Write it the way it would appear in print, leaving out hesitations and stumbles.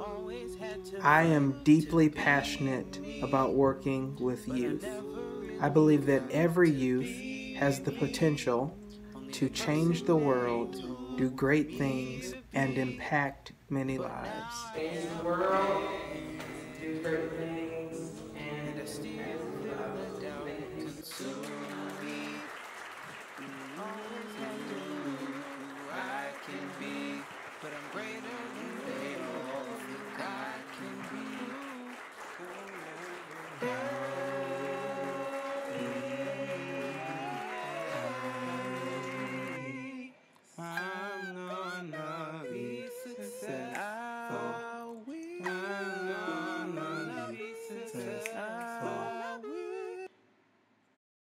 I am deeply passionate about working with youth. I believe that every youth has the potential to change the world, do great things, and impact many lives. Change the world, do great things.